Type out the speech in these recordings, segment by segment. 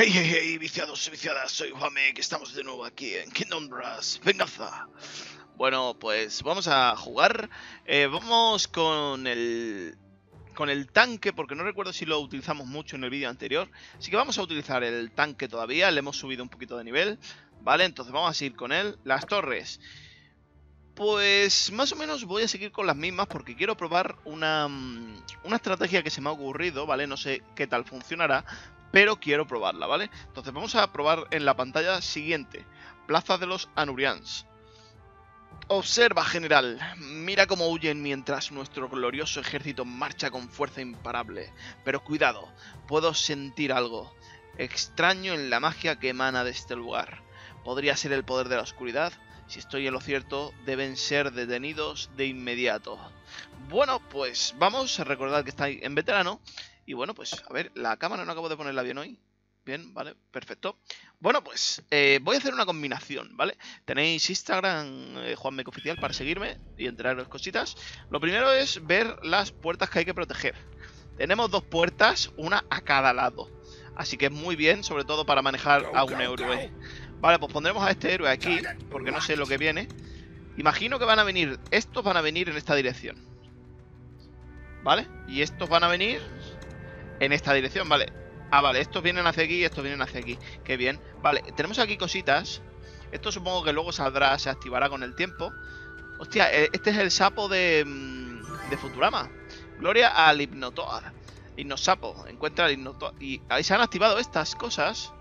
Hey, hey, hey, viciados y viciadas, soy Juame, que estamos de nuevo aquí en Kingdom Rush Venganza. Bueno, pues vamos a jugar. Vamos con el tanque, porque no recuerdo si lo utilizamos mucho en el vídeo anterior. Así que vamos a utilizar el tanque todavía, le hemos subido un poquito de nivel. Vale, entonces vamos a seguir con él. Las torres. Pues más o menos voy a seguir con las mismas porque quiero probar una estrategia que se me ha ocurrido, ¿vale? No sé qué tal funcionará, pero quiero probarla, ¿vale? Entonces vamos a probar en la pantalla siguiente. Plaza de los Anurians. Observa, general. Mira cómo huyen mientras nuestro glorioso ejército marcha con fuerza imparable. Pero cuidado, puedo sentir algo extraño en la magia que emana de este lugar. ¿Podría ser el poder de la oscuridad? Si estoy en lo cierto, deben ser detenidos de inmediato. Bueno, pues vamos a recordar que está en veterano. Y bueno, pues a ver, la cámara no acabo de ponerla bien hoy. Bien, vale, perfecto. Bueno, pues voy a hacer una combinación, ¿vale? Tenéis Instagram, JuanMecoOficial, para seguirme y enteraros cositas. Lo primero es ver las puertas que hay que proteger. Tenemos dos puertas, una a cada lado. Así que es muy bien, sobre todo para manejar a un héroe. Vale, pues pondremos a este héroe aquí, porque no sé lo que viene. Imagino que van a venir, estos van a venir en esta dirección. ¿Vale? Y estos van a venir en esta dirección, vale. Ah, vale, estos vienen hacia aquí y estos vienen hacia aquí. Qué bien. Vale, tenemos aquí cositas. Esto supongo que luego saldrá, se activará con el tiempo. Hostia, este es el sapo de Futurama. Gloria al Hipnotoad. Hipnosapo, encuentra al Hipnotoad. Y ahí se han activado estas cosas.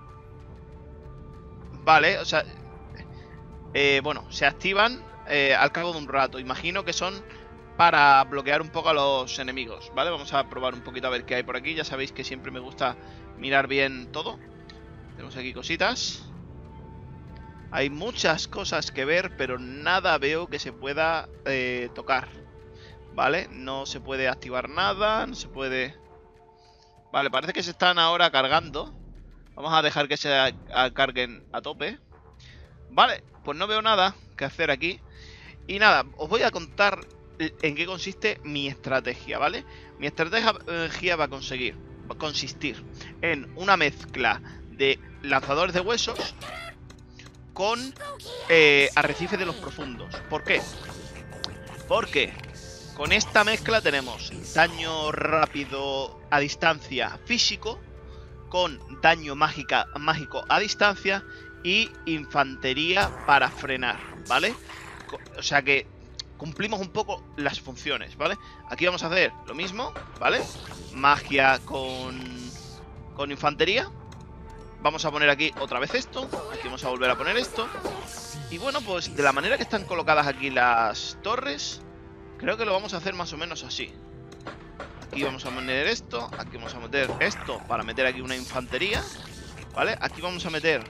Vale, o sea, bueno, se activan al cabo de un rato. Imagino que son para bloquear un poco a los enemigos, ¿vale? Vamos a probar un poquito a ver qué hay por aquí. Ya sabéis que siempre me gusta mirar bien todo. Tenemos aquí cositas. Hay muchas cosas que ver, pero nada veo que se pueda tocar, ¿vale? No se puede activar nada, no se puede... Vale, parece que se están ahora cargando. Vamos a dejar que se carguen a tope. Vale, pues no veo nada que hacer aquí. Y nada, os voy a contar en qué consiste mi estrategia, ¿vale? Mi estrategia va a consistir en una mezcla de lanzadores de huesos con arrecifes de los profundos. ¿Por qué? Porque con esta mezcla tenemos daño rápido a distancia físico, con daño mágico a distancia y infantería para frenar, ¿vale? O sea que cumplimos un poco las funciones, ¿vale? Aquí vamos a hacer lo mismo, ¿vale? Magia con infantería. Vamos a poner aquí otra vez esto. Aquí vamos a volver a poner esto. Y bueno, pues de la manera que están colocadas aquí las torres, creo que lo vamos a hacer más o menos así. Aquí vamos a meter esto, aquí vamos a meter esto para meter aquí una infantería, ¿vale? Aquí vamos a meter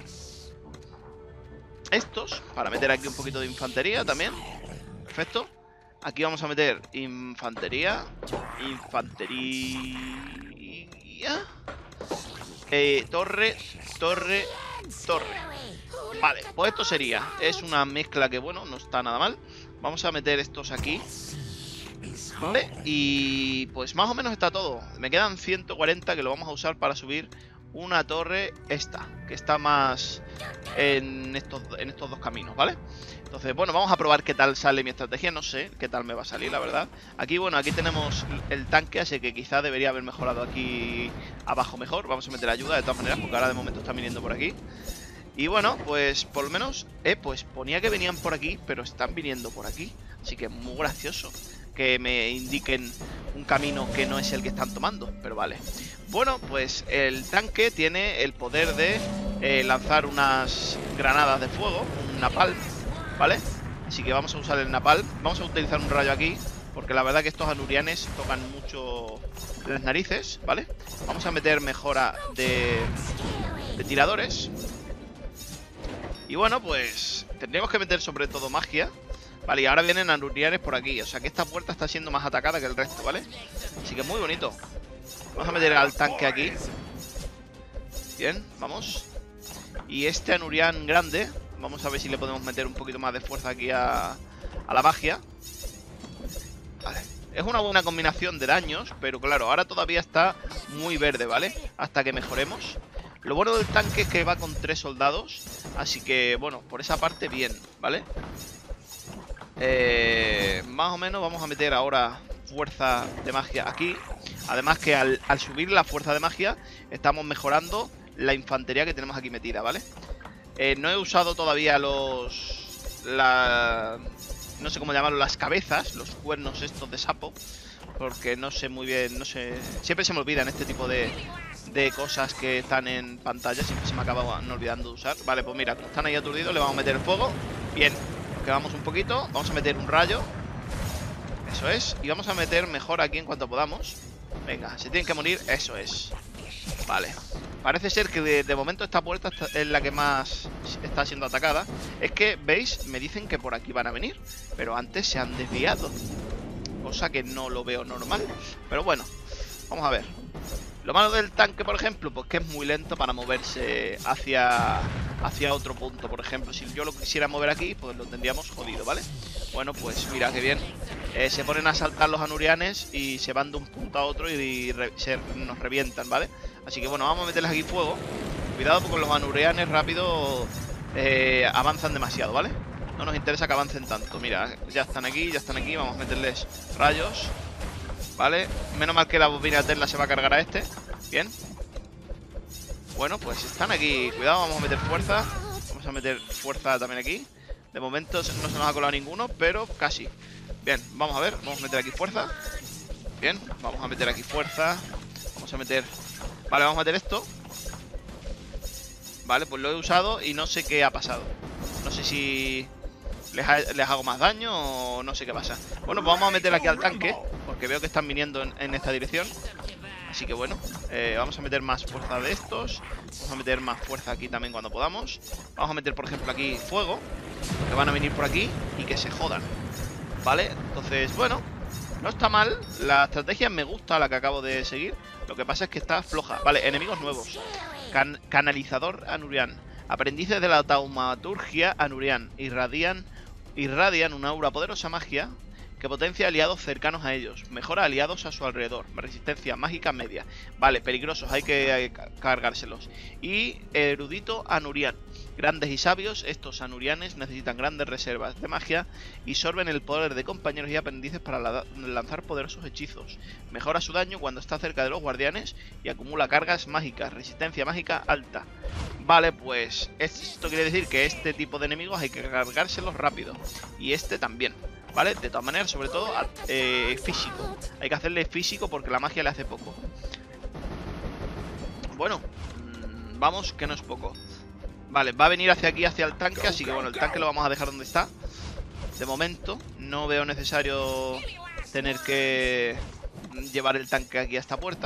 estos para meter aquí un poquito de infantería también. Perfecto. Aquí vamos a meter infantería. Torre. Vale, pues esto sería. Es una mezcla que, bueno, no está nada mal. Vamos a meter estos aquí. Vale, y pues más o menos está todo. Me quedan 140 que lo vamos a usar para subir una torre esta, que está más en estos dos caminos, ¿vale? Entonces, bueno, vamos a probar qué tal sale mi estrategia. No sé qué tal me va a salir, la verdad. Aquí, bueno, aquí tenemos el tanque, así que quizá debería haber mejorado aquí abajo mejor. Vamos a meter ayuda de todas maneras, porque ahora de momento están viniendo por aquí. Y bueno, pues por lo menos, pues ponía que venían por aquí, pero están viniendo por aquí. Así que es muy gracioso que me indiquen un camino que no es el que están tomando, pero vale. Bueno, pues el tanque tiene el poder de lanzar unas granadas de fuego, un napalm, ¿vale? Así que vamos a usar el napalm. Vamos a utilizar un rayo aquí, porque la verdad que estos anurianes tocan mucho las narices, ¿vale? Vamos a meter mejora de tiradores. Y bueno, pues tendríamos que meter sobre todo magia. Vale, y ahora vienen anurianes por aquí. O sea que esta puerta está siendo más atacada que el resto, ¿vale? Así que muy bonito. Vamos a meter al tanque aquí. Bien, vamos. Y este anurian grande, vamos a ver si le podemos meter un poquito más de fuerza aquí a la magia. Vale. Es una buena combinación de daños, pero claro, ahora todavía está muy verde, ¿vale? Hasta que mejoremos. Lo bueno del tanque es que va con 3 soldados, así que, bueno, por esa parte bien, ¿vale? Más o menos vamos a meter ahora fuerza de magia aquí. Además que al subir la fuerza de magia estamos mejorando la infantería que tenemos aquí metida, ¿vale? No he usado todavía no sé cómo llamarlo, las cabezas, los cuernos estos de sapo, porque no sé muy bien, no sé... Siempre se me olvidan este tipo de cosas que están en pantalla, siempre se me acaba olvidando de usar. Vale, pues mira, como están ahí aturdidos, le vamos a meter el fuego. Bien, nos quedamos un poquito, vamos a meter un rayo. Eso es, y vamos a meter mejor aquí en cuanto podamos. Venga, se tienen que morir, eso es. Vale, parece ser que de momento esta puerta es la que más está siendo atacada. Es que, ¿veis? Me dicen que por aquí van a venir, pero antes se han desviado, cosa que no lo veo normal. Pero bueno, vamos a ver. Lo malo del tanque, por ejemplo, pues que es muy lento para moverse hacia otro punto. Por ejemplo, si yo lo quisiera mover aquí, pues lo tendríamos jodido, ¿vale? Bueno, pues mira, qué bien. Se ponen a saltar los anurianes y se van de un punto a otro y nos revientan, ¿vale? Así que bueno, vamos a meterles aquí fuego. Cuidado porque los anurianes rápido avanzan demasiado, ¿vale? No nos interesa que avancen tanto. Mira, ya están aquí, vamos a meterles rayos. Vale, menos mal que la bobina Tesla se va a cargar a este. Bien. Bueno, pues están aquí. Cuidado, vamos a meter fuerza. Vamos a meter fuerza también aquí. De momento no se nos ha colado ninguno, pero casi. Bien, vamos a ver, vamos a meter aquí fuerza. Bien, vamos a meter aquí fuerza. Vamos a meter... Vale, vamos a meter esto. Vale, pues lo he usado y no sé qué ha pasado. No sé si les hago más daño o no sé qué pasa. Bueno, pues vamos a meter aquí al tanque, porque veo que están viniendo en esta dirección. Así que bueno, vamos a meter más fuerza de estos. Vamos a meter más fuerza aquí también cuando podamos. Vamos a meter, por ejemplo, aquí fuego, que van a venir por aquí y que se jodan. Vale, entonces, bueno, no está mal. La estrategia me gusta, la que acabo de seguir. Lo que pasa es que está floja. Vale, enemigos nuevos. Canalizador Anurian. Aprendices de la taumaturgia Anurian. Irradian una aura poderosa magia que potencia aliados cercanos a ellos. Mejora aliados a su alrededor. Resistencia mágica media. Vale, peligrosos, hay que cargárselos. Y erudito Anurian. Grandes y sabios, estos anurianes necesitan grandes reservas de magia y sorben el poder de compañeros y aprendices para lanzar poderosos hechizos. Mejora su daño cuando está cerca de los guardianes y acumula cargas mágicas, resistencia mágica alta. Vale, pues esto quiere decir que este tipo de enemigos hay que cargárselos rápido. Y este también, ¿vale? De todas maneras, sobre todo físico. Hay que hacerle físico porque la magia le hace poco. Bueno, vamos que no es poco. Vale, va a venir hacia aquí, hacia el tanque, así que bueno, el tanque lo vamos a dejar donde está. De momento, no veo necesario tener que llevar el tanque aquí a esta puerta.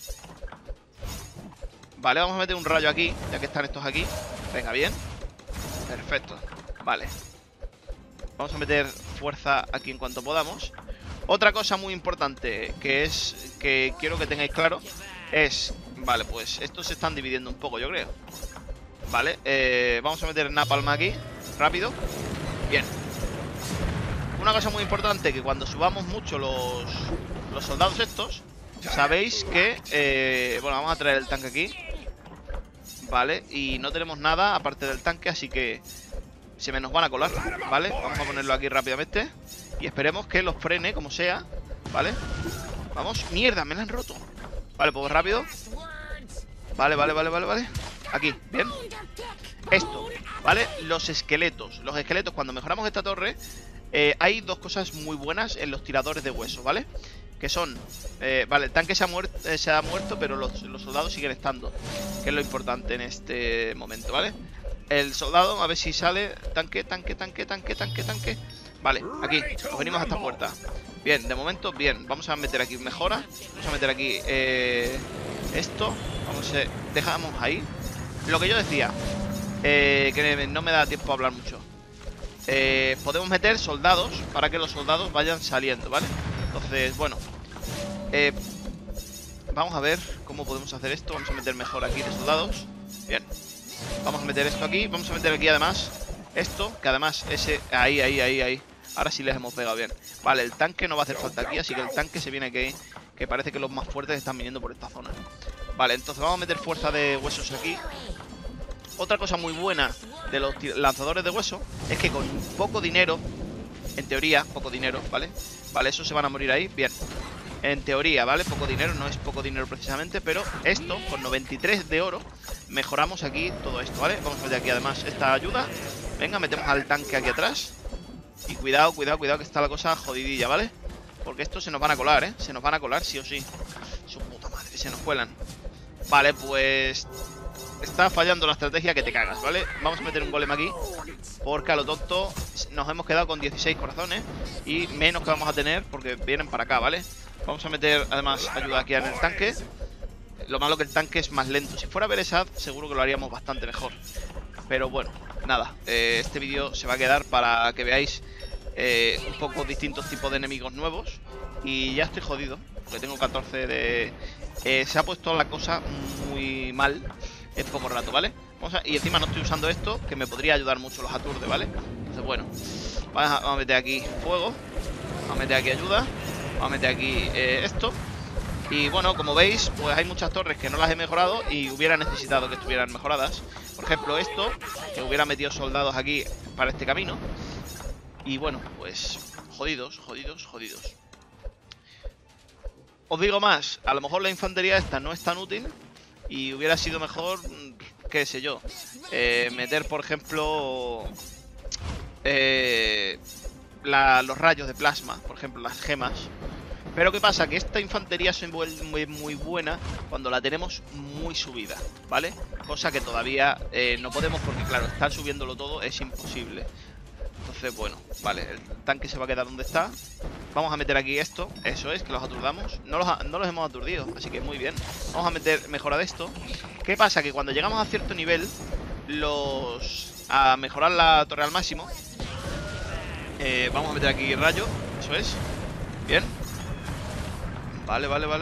Vale, vamos a meter un rayo aquí, ya que están estos aquí. Venga, bien. Perfecto, vale. Vamos a meter fuerza aquí en cuanto podamos. Otra cosa muy importante que quiero que tengáis claro es... Vale, pues estos se están dividiendo un poco, yo creo. Vale, vamos a meter napalm aquí, rápido. Bien. Una cosa muy importante, que cuando subamos mucho los soldados estos, sabéis que... bueno, vamos a traer el tanque aquí. Vale, y no tenemos nada aparte del tanque, así que se me nos van a colar, ¿vale? Vamos a ponerlo aquí rápidamente y esperemos que los frene, como sea, ¿vale? Vamos, mierda, me la han roto. Vale, pues rápido. Vale. Aquí, bien. Esto, ¿vale? Los esqueletos. Los esqueletos, cuando mejoramos esta torre, hay dos cosas muy buenas en los tiradores de hueso, ¿vale? Que son... vale, el tanque se ha muerto, pero los soldados siguen estando, que es lo importante en este momento, ¿vale? El soldado, a ver si sale. Tanque. Vale, aquí, nos venimos a esta puerta. Bien, de momento, bien. Vamos a meter aquí mejora. Vamos a meter aquí esto. Dejamos ahí. Lo que yo decía, que no me da tiempo a hablar mucho. Podemos meter soldados para que los soldados vayan saliendo, ¿vale? Entonces, bueno, vamos a ver cómo podemos hacer esto. Vamos a meter mejor aquí de soldados. Bien. Vamos a meter esto aquí. Vamos a meter aquí además esto, que además ese... Ahí. Ahora sí les hemos pegado bien. Vale, el tanque no va a hacer falta aquí, así que el tanque se viene aquí, que parece que los más fuertes están viniendo por esta zona. Vale, entonces vamos a meter fuerza de huesos aquí. Otra cosa muy buena de los lanzadores de hueso es que con poco dinero, en teoría, poco dinero, ¿vale? Vale, esos se van a morir ahí, bien. En teoría, ¿vale? Poco dinero, no es poco dinero precisamente, pero esto, con 93 de oro, mejoramos aquí todo esto, ¿vale? Vamos a meter aquí además esta ayuda. Venga, metemos al tanque aquí atrás. Y cuidado, cuidado, cuidado, que está la cosa jodidilla, ¿vale? Porque estos se nos van a colar, ¿eh? Se nos van a colar sí o sí. Su puta madre, se nos cuelan. Vale, pues... está fallando la estrategia que te cagas, ¿vale? Vamos a meter un golem aquí, porque a lo tonto nos hemos quedado con 16 corazones y menos que vamos a tener porque vienen para acá, ¿vale? Vamos a meter además ayuda aquí en el tanque. Lo malo que el tanque es más lento. Si fuera Beresad seguro que lo haríamos bastante mejor. Pero bueno, nada, este vídeo se va a quedar para que veáis un poco distintos tipos de enemigos nuevos. Y ya estoy jodido, porque tengo 14 de... se ha puesto la cosa muy mal en poco rato, ¿vale? Y encima no estoy usando esto, que me podría ayudar mucho los aturde, ¿vale? Entonces, bueno, vamos a meter aquí fuego. Vamos a meter aquí ayuda. Vamos a meter aquí esto. Y bueno, como veis, pues hay muchas torres que no las he mejorado y hubiera necesitado que estuvieran mejoradas. Por ejemplo, esto, que hubiera metido soldados aquí para este camino. Y bueno, pues jodidos, jodidos, jodidos. Os digo más, a lo mejor la infantería esta no es tan útil y hubiera sido mejor, qué sé yo, meter por ejemplo los rayos de plasma, por ejemplo las gemas. Pero qué pasa, que esta infantería se vuelve muy buena cuando la tenemos muy subida, ¿vale? Cosa que todavía no podemos porque claro, estar subiéndolo todo es imposible. Entonces, bueno, vale, el tanque se va a quedar donde está. Vamos a meter aquí esto, eso es, que los aturdamos. No los hemos aturdido, así que muy bien. Vamos a meter mejora de esto. ¿Qué pasa? Que cuando llegamos a cierto nivel, a mejorar la torre al máximo, vamos a meter aquí rayo, eso es. Bien. Vale.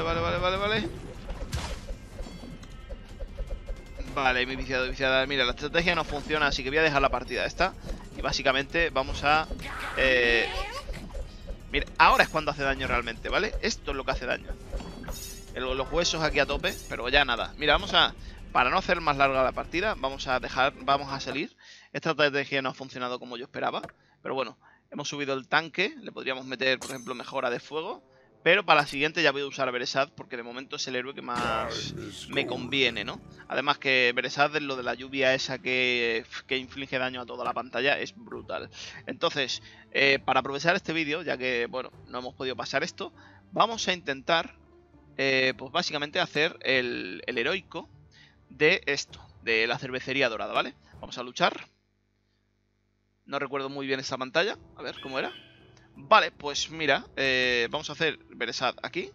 Vale, mi viciada. Mira, la estrategia no funciona, así que voy a dejar la partida esta. Y básicamente vamos a... mira, ahora es cuando hace daño realmente, ¿vale? Esto es lo que hace daño. Los huesos aquí a tope, pero ya nada. Mira, para no hacer más larga la partida, vamos a salir. Esta estrategia no ha funcionado como yo esperaba. Pero bueno, hemos subido el tanque. Le podríamos meter, por ejemplo, mejora de fuego. Pero para la siguiente ya voy a usar a Beresad porque de momento es el héroe que más me conviene, ¿no? Además que Beresad, lo de la lluvia esa que inflige daño a toda la pantalla, es brutal. Entonces, para aprovechar este vídeo, ya que, bueno, no hemos podido pasar esto, vamos a intentar, pues básicamente hacer el heroico de esto, de la cervecería dorada, ¿vale? Vamos a luchar. No recuerdo muy bien esta pantalla, a ver cómo era. Vale, pues mira, vamos a hacer Beresad aquí.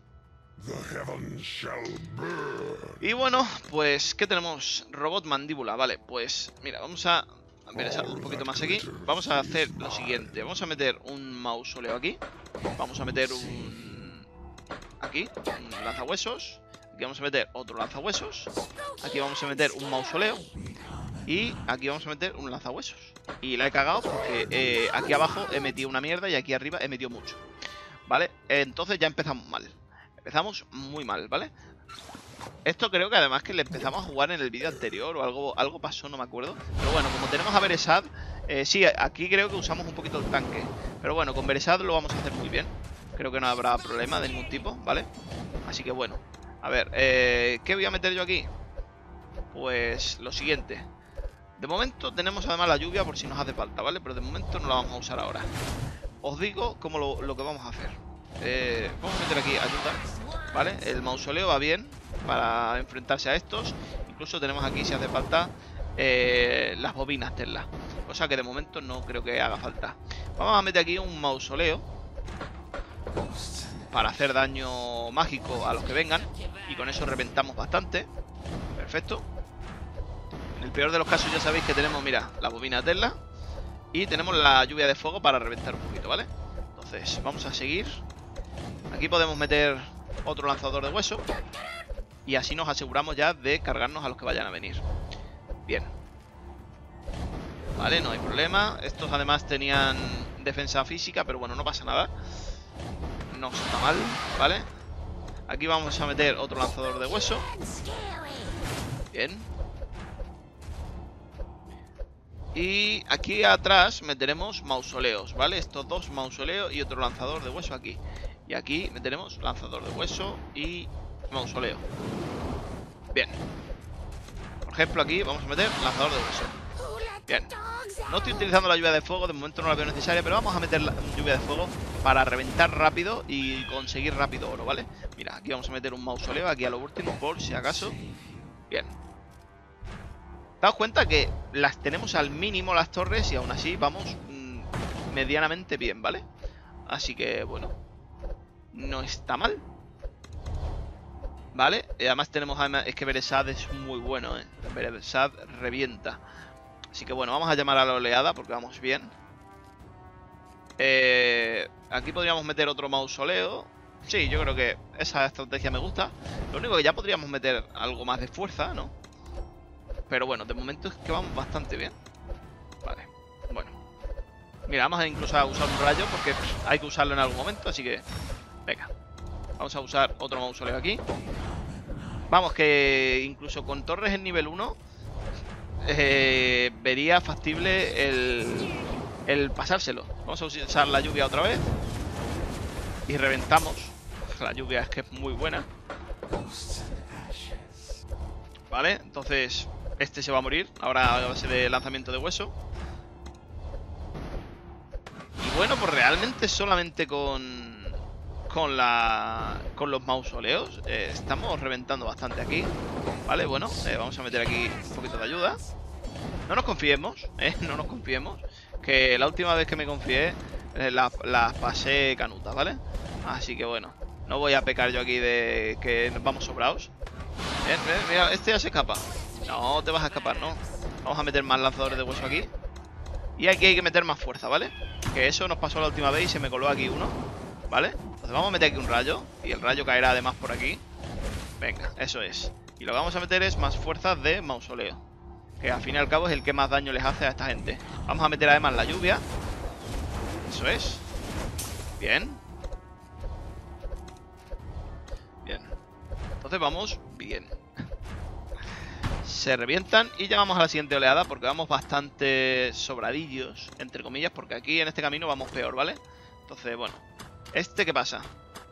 Y bueno, pues, ¿qué tenemos? Robot mandíbula, vale, pues mira, vamos a Beresad un poquito más aquí. Vamos a hacer lo siguiente, vamos a meter un mausoleo aquí. Vamos a meter aquí, un lanzahuesos. Aquí vamos a meter otro lanzahuesos. Aquí vamos a meter un mausoleo. Y aquí vamos a meter un lanzahuesos. Y la he cagado porque aquí abajo he metido una mierda y aquí arriba he metido mucho. ¿Vale? Entonces ya empezamos mal. Empezamos muy mal, ¿vale? Esto creo que además que le empezamos a jugar en el vídeo anterior o algo pasó, no me acuerdo. Pero bueno, como tenemos a Beresad, sí, aquí creo que usamos un poquito el tanque. Pero bueno, con Beresad lo vamos a hacer muy bien. Creo que no habrá problema de ningún tipo, ¿vale? Así que bueno, a ver, ¿qué voy a meter yo aquí? Pues lo siguiente. De momento tenemos además la lluvia por si nos hace falta, ¿vale? Pero de momento no la vamos a usar ahora. Os digo cómo lo que vamos a hacer. Vamos a meter aquí ayuda, ¿vale? El mausoleo va bien para enfrentarse a estos. Incluso tenemos aquí, si hace falta, las bobinas Tesla. Cosa que de momento no creo que haga falta. Vamos a meter aquí un mausoleo para hacer daño mágico a los que vengan. Y con eso reventamos bastante. Perfecto. En el peor de los casos ya sabéis que tenemos, mira, la bobina Tesla. Y tenemos la lluvia de fuego para reventar un poquito, ¿vale? Entonces, vamos a seguir. Aquí podemos meter otro lanzador de hueso. Y así nos aseguramos ya de cargarnos a los que vayan a venir. Bien. Vale, no hay problema. Estos además tenían defensa física, pero bueno, no pasa nada. No está mal, ¿vale? Aquí vamos a meter otro lanzador de hueso. Bien. Y aquí atrás meteremos mausoleos, ¿vale? Estos dos mausoleos y otro lanzador de hueso aquí. Y aquí meteremos lanzador de hueso y mausoleo. Bien. Por ejemplo, aquí vamos a meter lanzador de hueso. Bien. No estoy utilizando la lluvia de fuego, de momento no la veo necesaria, pero vamos a meter la lluvia de fuego para reventar rápido y conseguir rápido oro, ¿vale? Mira, aquí vamos a meter un mausoleo, aquí a lo último, por si acaso. Bien. Daos cuenta que las tenemos al mínimo las torres y aún así vamos medianamente bien, ¿vale? Así que, bueno, no está mal. ¿Vale? Y además tenemos, es que Beresad es muy bueno, ¿eh? Beresad revienta. Así que bueno, vamos a llamar a la oleada porque vamos bien. Aquí podríamos meter otro mausoleo. Sí, yo creo que esa estrategia me gusta. Lo único que ya podríamos meter algo más de fuerza, ¿no? Pero bueno, de momento es que vamos bastante bien. Vale, bueno. Mira, vamos a incluso a usar un rayo porque hay que usarlo en algún momento, así que... Venga. Vamos a usar otro mausoleo aquí. Vamos, que incluso con torres en nivel 1 vería factible el pasárselo. Vamos a usar la lluvia otra vez. Y reventamos. La lluvia es que es muy buena. Vale, entonces este se va a morir. Ahora a base de lanzamiento de hueso. Y bueno, pues realmente solamente con los mausoleos estamos reventando bastante aquí. Vale, bueno, vamos a meter aquí un poquito de ayuda. No nos confiemos, no nos confiemos. Que la última vez que me confié las pasé canutas, ¿vale? Así que bueno, no voy a pecar yo aquí de que nos vamos sobrados. Mira, este ya se escapa. No te vas a escapar, no. Vamos a meter más lanzadores de hueso aquí. Y aquí hay que meter más fuerza, ¿vale? Que eso nos pasó la última vez y se me coló aquí uno, ¿vale? Entonces vamos a meter aquí un rayo. Y el rayo caerá además por aquí. Venga, eso es. Y lo que vamos a meter es más fuerzas de mausoleo, que al fin y al cabo es el que más daño les hace a esta gente. Vamos a meter además la lluvia. Eso es. Bien. Bien. Entonces vamos bien. Se revientan y ya vamos a la siguiente oleada porque vamos bastante sobradillos, entre comillas, porque aquí en este camino vamos peor, ¿vale? Entonces, bueno. ¿Qué pasa?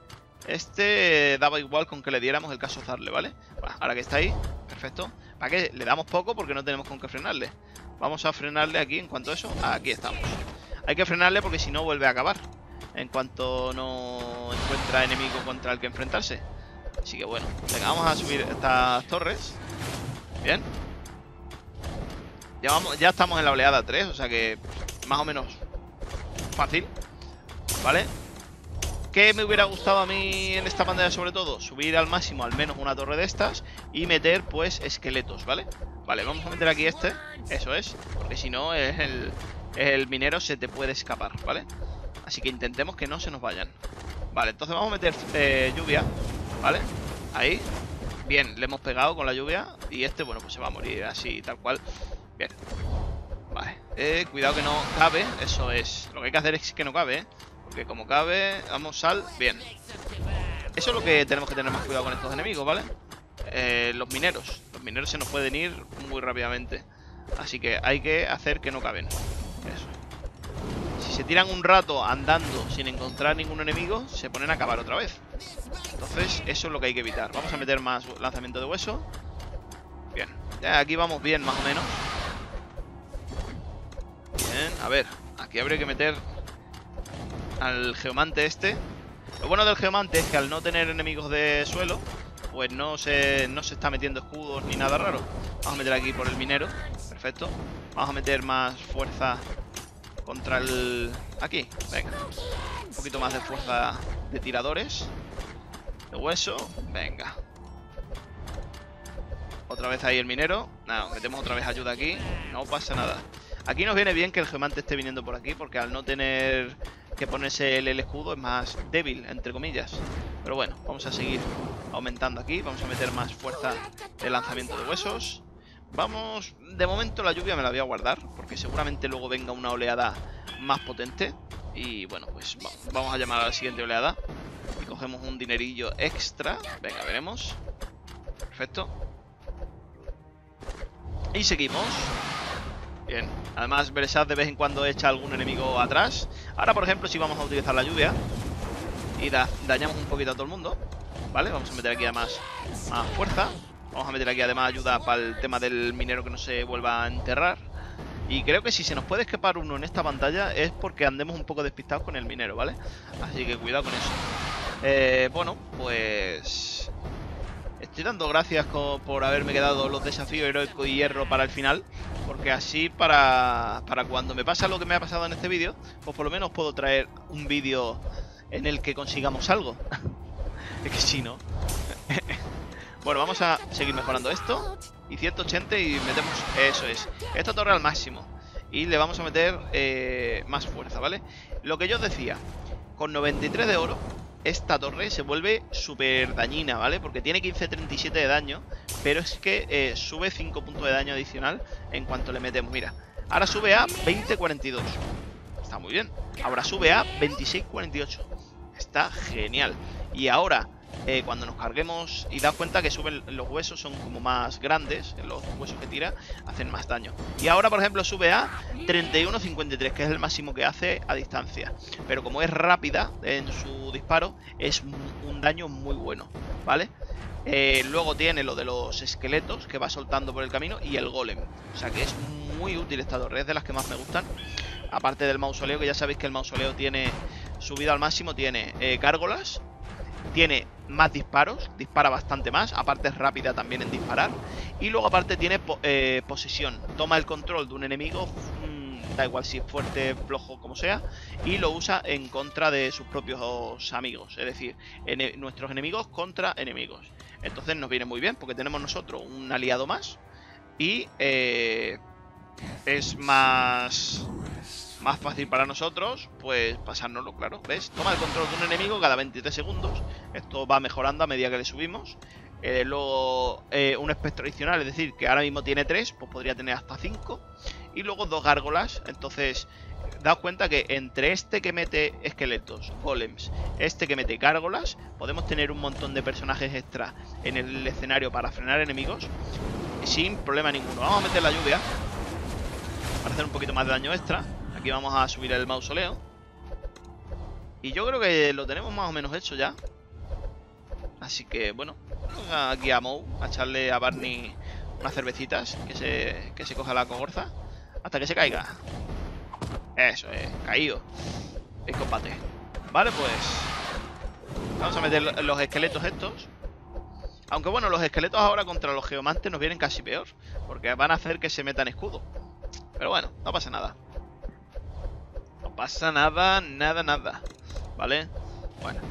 Daba igual con que le diéramos el caso Zarle, ¿vale? Bueno, ahora que está ahí, perfecto. ¿Para qué? Le damos poco porque no tenemos con qué frenarle. Vamos a frenarle aquí en cuanto a eso. Aquí estamos. Hay que frenarle porque si no vuelve a acabar en cuanto no encuentra enemigo contra el que enfrentarse. Así que bueno, venga, vamos a subir estas torres. Bien. Ya estamos en la oleada 3, o sea que más o menos fácil. ¿Vale? ¿Qué me hubiera gustado a mí en esta pantalla sobre todo? Subir al máximo al menos una torre de estas y meter pues esqueletos, ¿vale? Vale, vamos a meter aquí eso es, porque si no el minero se te puede escapar, ¿vale? Así que intentemos que no se nos vayan. Vale, entonces vamos a meter lluvia, ¿vale? Ahí. Bien, le hemos pegado con la lluvia y bueno, pues se va a morir así, tal cual. Bien. Vale, cuidado que no cabe, eso es. Lo que hay que hacer es que no cabe, ¿eh? Porque como cabe, vamos, sal, bien. Eso es lo que tenemos que tener más cuidado con estos enemigos, ¿vale? Los mineros se nos pueden ir muy rápidamente. Así que hay que hacer que no caben. Eso. Si se tiran un rato andando sin encontrar ningún enemigo, se ponen a cavar otra vez. Entonces eso es lo que hay que evitar. Vamos a meter más lanzamiento de hueso. Bien, ya aquí vamos bien más o menos. Bien, a ver, aquí habría que meter al geomante este. Lo bueno del geomante es que al no tener enemigos de suelo, pues no se está metiendo escudos ni nada raro. Vamos a meter aquí por el minero. Perfecto. Vamos a meter más fuerza contra el... Aquí, venga. Un poquito más de fuerza de tiradores. De hueso, venga. Otra vez ahí el minero. Nada, metemos otra vez ayuda aquí. No pasa nada. Aquí nos viene bien que el geomante esté viniendo por aquí, porque al no tener que ponerse el escudo es más débil, entre comillas. Pero bueno, vamos a seguir aumentando aquí. Vamos a meter más fuerza de lanzamiento de huesos. Vamos, de momento la lluvia me la voy a guardar, porque seguramente luego venga una oleada más potente. Y bueno, pues vamos a llamar a la siguiente oleada. Y cogemos un dinerillo extra. Venga, veremos. Perfecto. Y seguimos. Bien, además Beresad de vez en cuando echa algún enemigo atrás. Ahora, por ejemplo, si vamos a utilizar la lluvia y dañamos un poquito a todo el mundo, ¿vale? Vamos a meter aquí además más fuerza. Vamos a meter aquí además ayuda para el tema del minero que no se vuelva a enterrar. Y creo que si se nos puede escapar uno en esta pantalla es porque andemos un poco despistados con el minero, ¿vale? Así que cuidado con eso. Bueno, pues... estoy dando gracias por haberme quedado los desafíos heroico y hierro para el final. Porque así para cuando me pasa lo que me ha pasado en este vídeo, pues por lo menos puedo traer un vídeo en el que consigamos algo. Es que si no... Bueno, vamos a seguir mejorando esto. Y 180 y metemos... Eso es. Esta torre al máximo. Y le vamos a meter más fuerza, ¿vale? Lo que yo os decía. Con 93 de oro, esta torre se vuelve súper dañina, ¿vale? Porque tiene 15-37 de daño. Pero es que sube 5 puntos de daño adicional en cuanto le metemos. Mira, ahora sube a 20-42. Está muy bien. Ahora sube a 26-48. Está genial. Y ahora... cuando nos carguemos y das cuenta que suben los huesos, son como más grandes, los huesos que tira hacen más daño. Y ahora, por ejemplo, sube a 31-53, que es el máximo que hace a distancia. Pero como es rápida en su disparo, es un daño muy bueno, ¿vale? Luego tiene lo de los esqueletos que va soltando por el camino y el golem. O sea que es muy útil esta torre, es de las que más me gustan. Aparte del mausoleo, que ya sabéis que el mausoleo tiene subido al máximo, tiene gárgolas. Tiene más disparos, dispara bastante más. Aparte es rápida también en disparar. Y luego aparte tiene posesión. Toma el control de un enemigo, da igual si es fuerte, flojo, como sea. Y lo usa en contra de sus propios amigos. Es decir, nuestros enemigos contra enemigos. Entonces nos viene muy bien porque tenemos nosotros un aliado más. Y es más fácil para nosotros, pues pasárnoslo, claro. ¿Ves? Toma el control de un enemigo cada 23 segundos. Esto va mejorando a medida que le subimos. Luego un espectro adicional, es decir, que ahora mismo tiene 3, pues podría tener hasta 5. Y luego 2 gárgolas. Entonces, daos cuenta que entre este que mete esqueletos, golems, este que mete gárgolas, podemos tener un montón de personajes extra en el escenario para frenar enemigos sin problema ninguno. Vamos a meter la lluvia para hacer un poquito más de daño extra. Aquí vamos a subir el mausoleo. Y yo creo que lo tenemos más o menos hecho ya. Así que, bueno, vamos aquí a Mou a echarle a Barney unas cervecitas. Que se coja la cogorza hasta que se caiga. Eso es, caído en combate. Vale, pues vamos a meter los esqueletos estos. Aunque bueno, los esqueletos ahora contra los geomantes nos vienen casi peor, porque van a hacer que se metan escudo. Pero bueno, no pasa nada. No pasa nada, nada. ¿Vale? Bueno.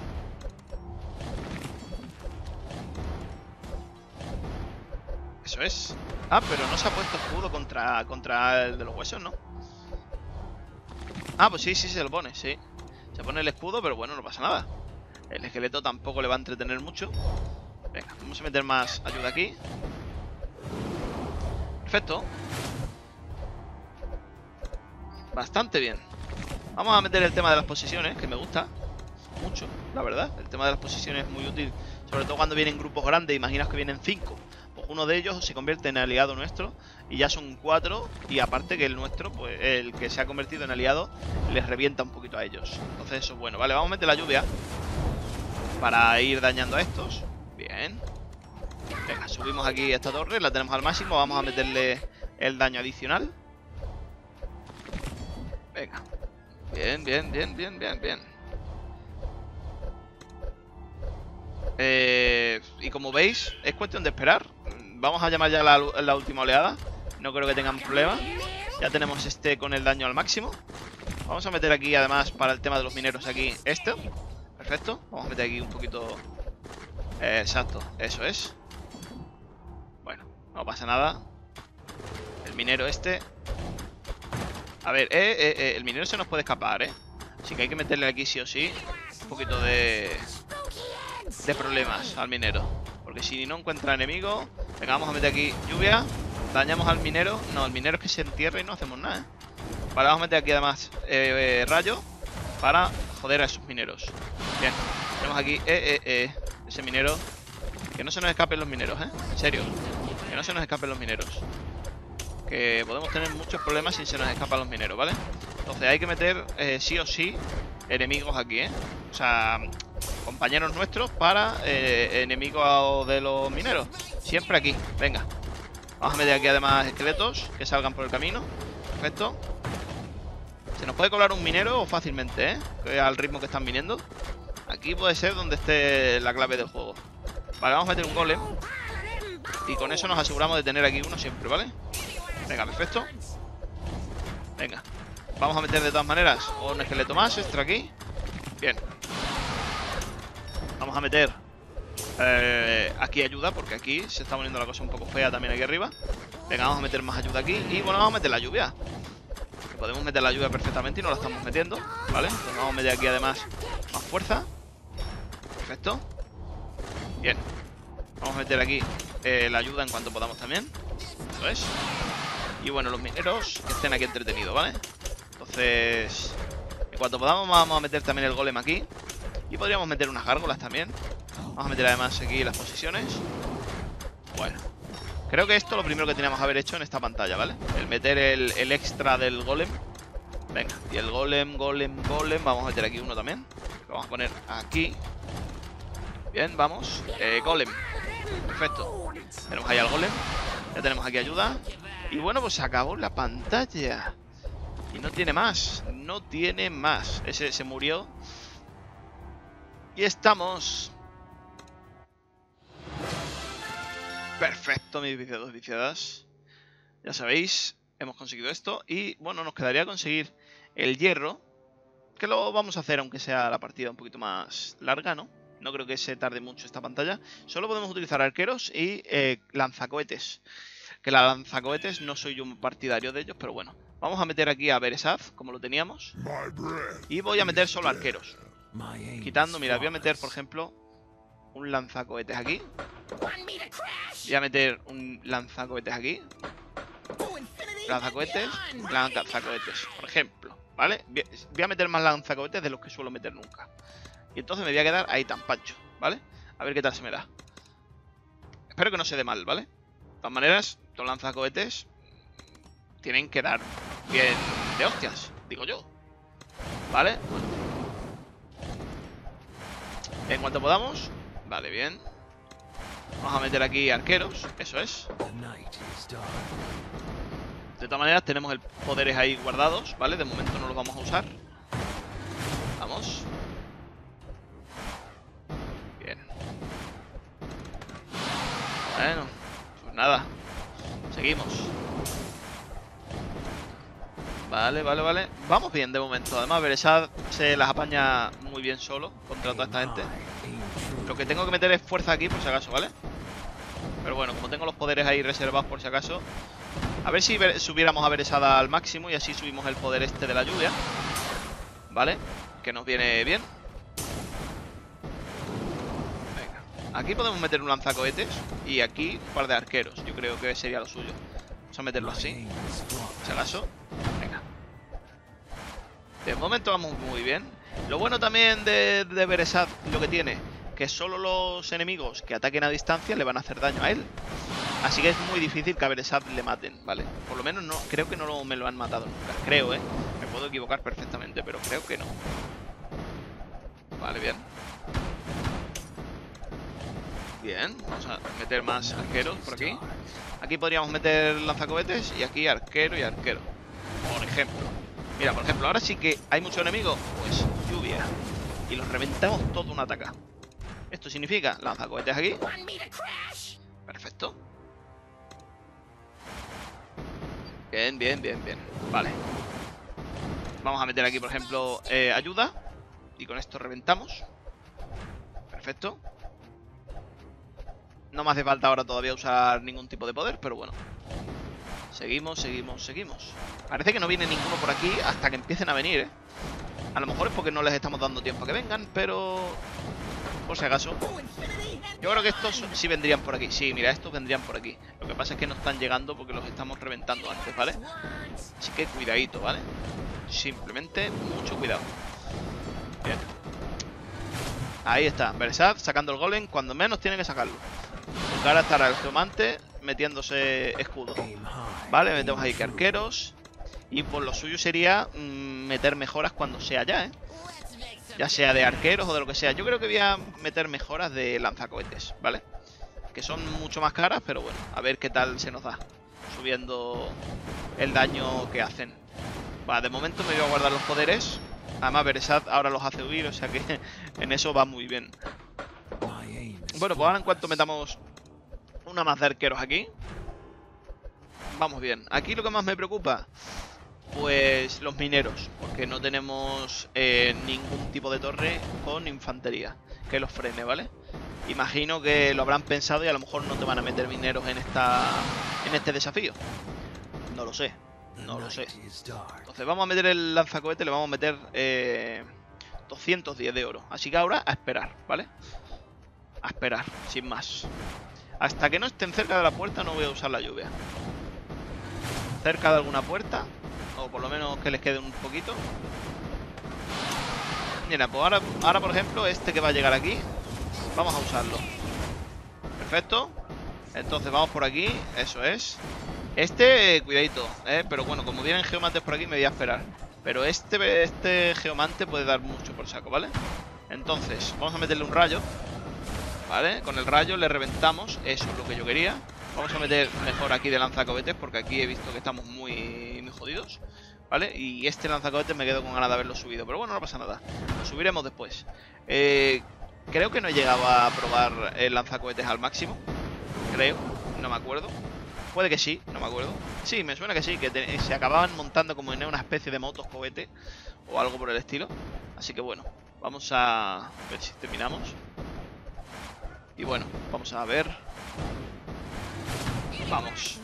Eso es. Ah, pero no se ha puesto escudo contra el de los huesos, ¿no? Ah, pues sí, se lo pone, sí. Se pone el escudo, pero bueno, no pasa nada. El esqueleto tampoco le va a entretener mucho. Venga, vamos a meter más ayuda aquí. Perfecto. Bastante bien. Vamos a meter el tema de las posiciones, que me gusta mucho, la verdad. El tema de las posiciones es muy útil, sobre todo cuando vienen grupos grandes. Imaginaos que vienen 5. Pues uno de ellos se convierte en aliado nuestro y ya son 4. Y aparte que el nuestro, pues el que se ha convertido en aliado, les revienta un poquito a ellos. Entonces eso es bueno. Vale, vamos a meter la lluvia para ir dañando a estos. Bien. Venga, subimos aquí esta torre, la tenemos al máximo. Vamos a meterle el daño adicional. Venga. Bien. Y como veis, es cuestión de esperar. Vamos a llamar ya la última oleada. No creo que tengan problema. Ya tenemos este con el daño al máximo. Vamos a meter aquí, además, para el tema de los mineros, aquí esto. Perfecto. Vamos a meter aquí un poquito... exacto, eso es. Bueno, no pasa nada. El minero este... A ver, el minero se nos puede escapar, Así que hay que meterle aquí sí o sí un poquito de problemas al minero. Porque si no encuentra enemigo... Venga, vamos a meter aquí lluvia. Dañamos al minero. No, el minero es que se entierra y no hacemos nada, Vale, vamos a meter aquí además rayo. para joder a esos mineros. Bien, tenemos aquí ese minero. Que no se nos escapen los mineros, en serio, que no se nos escapen los mineros. Que podemos tener muchos problemas si se nos escapan los mineros, ¿vale? Entonces hay que meter sí o sí enemigos aquí, o sea, compañeros nuestros para enemigos de los mineros. Siempre aquí, venga. Vamos a meter aquí además esqueletos que salgan por el camino. Perfecto. Se nos puede colar un minero fácilmente, que al ritmo que están viniendo. Aquí puede ser donde esté la clave del juego. Vale, vamos a meter un golem. Y con eso nos aseguramos de tener aquí uno siempre, ¿vale? Venga, perfecto. Venga. Vamos a meter de todas maneras un esqueleto más extra aquí. Bien. Vamos a meter aquí ayuda, porque aquí se está poniendo la cosa un poco fea también aquí arriba. Venga, vamos a meter más ayuda aquí. Y bueno, vamos a meter la lluvia. Que podemos meter la lluvia perfectamente y no la estamos metiendo, ¿vale? Pues vamos a meter aquí además más fuerza. Perfecto. Bien. Vamos a meter aquí la ayuda en cuanto podamos también. Eso es. Y bueno, los mineros que estén aquí entretenidos, ¿vale? Entonces, en cuanto podamos vamos a meter también el golem aquí. Y podríamos meter unas gárgolas también. Vamos a meter además aquí las posiciones. Bueno, creo que esto es lo primero que teníamos que haber hecho en esta pantalla, ¿vale? El meter el extra del golem. Venga, y el golem. Vamos a meter aquí uno también. Lo vamos a poner aquí. Bien, vamos. Golem. Perfecto. Tenemos ahí al golem. Ya tenemos aquí ayuda. Y bueno, pues se acabó la pantalla. Y no tiene más. No tiene más. Ese se murió. Y estamos. Perfecto, mis viciados, viciadas. Ya sabéis, hemos conseguido esto. Y bueno, nos quedaría conseguir el hierro. Que lo vamos a hacer aunque sea la partida un poquito más larga, ¿no? No creo que se tarde mucho esta pantalla. Solo podemos utilizar arqueros y lanzacohetes. Que la lanzacohetes no soy yo un partidario de ellos, pero bueno. Vamos a meter aquí a Beresaz, como lo teníamos. Y voy a meter solo arqueros. Quitando, mira, voy a meter, por ejemplo, un lanzacohetes aquí. Voy a meter un lanzacohetes aquí. Lanzacohetes, por ejemplo, ¿vale? Voy a meter más lanzacohetes de los que suelo meter nunca. Y entonces me voy a quedar ahí tan pancho, ¿vale? A ver qué tal se me da. Espero que no se dé mal, ¿vale? De todas maneras, los lanzacohetes tienen que dar bien de hostias, digo yo. ¿Vale? En cuanto podamos. Vale, bien. Vamos a meter aquí arqueros, eso es. De todas maneras tenemos el poderes ahí guardados, ¿vale? De momento no los vamos a usar. Vamos. Bien. Bueno, pues nada. Seguimos. Vale. Vamos bien de momento. Además, Beresad se las apaña muy bien solo contra toda esta gente. Lo que tengo que meter es fuerza aquí por si acaso, ¿vale? Pero bueno, como tengo los poderes ahí reservados por si acaso. A ver si subiéramos a Beresad al máximo y así subimos el poder este de la lluvia. ¿Vale? Que nos viene bien. Venga. Aquí podemos meter un lanzacohetes y aquí un par de arqueros. Yo creo que sería lo suyo. Vamos a meterlo así. Por si acaso. Venga. De momento vamos muy bien. Lo bueno también de Beresad, lo que tiene, que solo los enemigos que ataquen a distancia le van a hacer daño a él. Así que es muy difícil que a Beresad le maten, ¿vale? Por lo menos no, creo que no me lo han matado nunca. Creo, me puedo equivocar perfectamente, pero creo que no. Vale, bien. Bien, vamos a meter más arqueros por aquí. Aquí podríamos meter lanzacohetes y aquí arquero y arquero. Por ejemplo. Mira, por ejemplo, ahora sí que hay muchos enemigos, pues lluvia. Y los reventamos todo un ataque. Esto significa lanzacohetes aquí. Perfecto. Bien. Vale. Vamos a meter aquí, por ejemplo, ayuda. Y con esto reventamos. Perfecto. No me hace falta ahora todavía usar ningún tipo de poder, pero bueno. Seguimos. Parece que no viene ninguno por aquí hasta que empiecen a venir, A lo mejor es porque no les estamos dando tiempo a que vengan, pero... por si acaso. Yo creo que estos sí vendrían por aquí. Sí, mira, estos vendrían por aquí. Lo que pasa es que no están llegando porque los estamos reventando antes, ¿vale? Así que cuidadito, ¿vale? Simplemente mucho cuidado. Ahí está, Beresad sacando el golem cuando menos tiene que sacarlo. Porque ahora estará el geomante metiéndose escudo. Vale, metemos ahí que arqueros. Y por lo suyo sería meter mejoras cuando sea ya, ¿eh? Ya sea de arqueros o de lo que sea. Yo creo que voy a meter mejoras de lanzacohetes, ¿vale? Que son mucho más caras, pero bueno, a ver qué tal se nos da subiendo el daño que hacen. Vale, de momento me voy a guardar los poderes. Además Beresad ahora los hace huir, o sea que en eso va muy bien. Bueno, pues ahora en cuanto metamos una más de arqueros aquí, vamos bien. Aquí lo que más me preocupa, pues los mineros, porque no tenemos ningún tipo de torre con infantería que los frene, ¿vale? Imagino que lo habrán pensado y a lo mejor no te van a meter mineros en este desafío. No lo sé, no lo sé. Entonces vamos a meter el lanzacohete, le vamos a meter 210 de oro. Así que ahora a esperar, ¿vale? A esperar, sin más. Hasta que no estén cerca de la puerta no voy a usar la lluvia. Cerca de alguna puerta, o por lo menos que les quede un poquito. Mira, pues ahora por ejemplo, este que va a llegar aquí, vamos a usarlo. Perfecto. Entonces vamos por aquí, eso es. Este, cuidadito, pero bueno, como vienen geomantes por aquí me voy a esperar. Pero este geomante puede dar mucho por saco, ¿vale? Entonces, vamos a meterle un rayo. ¿Vale? Con el rayo le reventamos, eso es lo que yo quería. Vamos a meter mejor aquí de lanzacohetes, porque aquí he visto que estamos muy jodidos, ¿vale? Y este lanzacohetes me quedo con ganas de haberlo subido, pero bueno, no pasa nada, lo subiremos después. Creo que no he llegado a probar el lanzacohetes al máximo. Creo, no me acuerdo. Puede que sí, no me acuerdo. Sí, me suena que sí, que se acababan montando como en una especie de motos cohete o algo por el estilo. Así que bueno, vamos a ver si terminamos. Y bueno, vamos a ver. Vamos.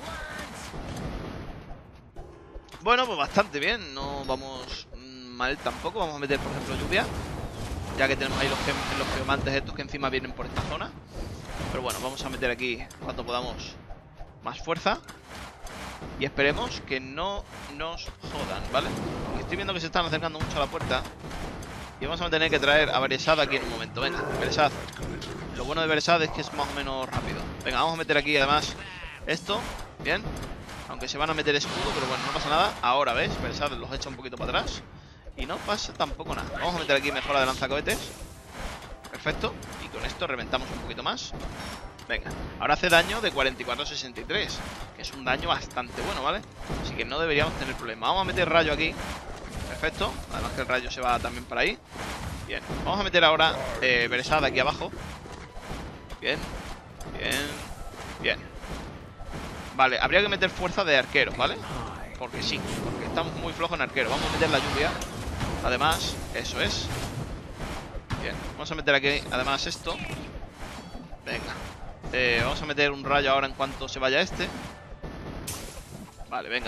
Bueno, pues bastante bien. No vamos mal tampoco. Vamos a meter, por ejemplo, lluvia, ya que tenemos ahí los geomantes estos que encima vienen por esta zona. Pero bueno, vamos a meter aquí cuando podamos más fuerza. Y esperemos que no nos jodan, ¿vale? Porque estoy viendo que se están acercando mucho a la puerta. Y vamos a tener que traer a Beresad aquí en un momento. Venga, Beresad. Lo bueno de Beresad es que es más o menos rápido. Venga, vamos a meter aquí además esto. Bien. Aunque se van a meter escudo, pero bueno, no pasa nada. Ahora, ¿ves? Beresad los echa un poquito para atrás. Y no pasa tampoco nada. Vamos a meter aquí mejora de lanzacohetes. Perfecto. Y con esto reventamos un poquito más. Venga. Ahora hace daño de 44-63. Que es un daño bastante bueno, ¿vale? Así que no deberíamos tener problema. Vamos a meter rayo aquí. Perfecto, además que el rayo se va también para ahí. Bien, vamos a meter ahora Beresad aquí abajo. Bien, bien, bien. Vale, habría que meter fuerza de arqueros, ¿vale? Porque sí, porque estamos muy flojos en arquero. Vamos a meter la lluvia. Además, eso es. Bien, vamos a meter aquí además esto. Venga, vamos a meter un rayo ahora en cuanto se vaya este. Vale, venga.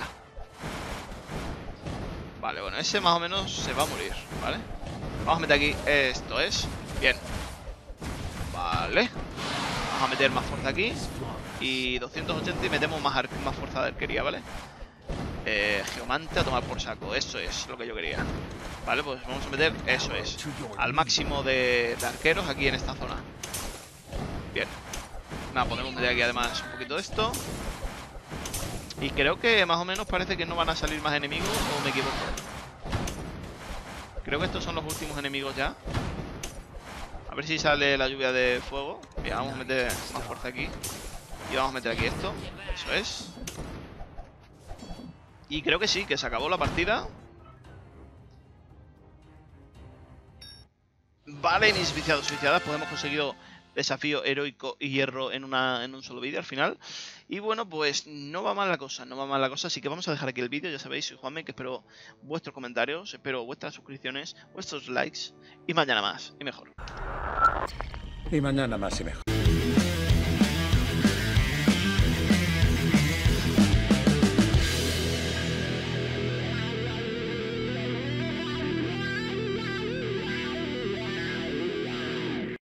Vale, bueno, ese más o menos se va a morir, ¿vale? Vamos a meter aquí, esto es. Bien. Vale. Vamos a meter más fuerza aquí. Y 280 y metemos más fuerza de arquería, ¿vale? Geomante a tomar por saco, eso es lo que yo quería. Vale, pues vamos a meter, eso es, al máximo de arqueros aquí en esta zona. Bien. Nada, podemos meter aquí además un poquito de esto. Y creo que más o menos parece que no van a salir más enemigos, o me equivoco. Creo que estos son los últimos enemigos ya. A ver si sale la lluvia de fuego. Bien, vamos a meter más fuerza aquí. Y vamos a meter aquí esto. Eso es. Y creo que sí, que se acabó la partida. Vale, mis viciados y viciadas, pues hemos conseguido desafío heroico y hierro en un solo vídeo al final. Y bueno, pues no va mal la cosa, no va mal la cosa. Así que vamos a dejar aquí el vídeo, ya sabéis, soy Juanme, que espero vuestros comentarios, espero vuestras suscripciones, vuestros likes. Y mañana más, y mejor. Y mañana más y mejor.